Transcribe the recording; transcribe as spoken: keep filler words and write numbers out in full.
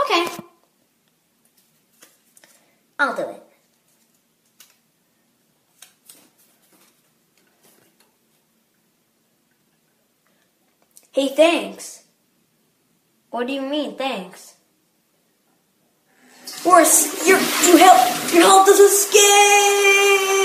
Okay. I'll do it. Hey, thanks. What do you mean, thanks? Boris, your you help you helped us escape.